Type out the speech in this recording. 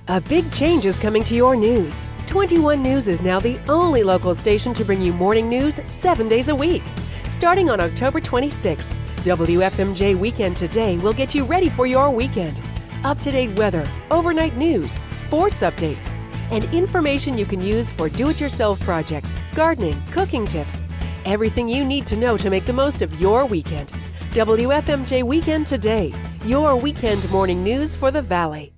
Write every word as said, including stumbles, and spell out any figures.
A big change is coming to your news. twenty-one News is now the only local station to bring you morning news seven days a week. Starting on October twenty-sixth, W F M J Weekend Today will get you ready for your weekend. Up-to-date weather, overnight news, sports updates, and information you can use for do-it-yourself projects, gardening, cooking tips. Everything you need to know to make the most of your weekend. W F M J Weekend Today, your weekend morning news for the Valley.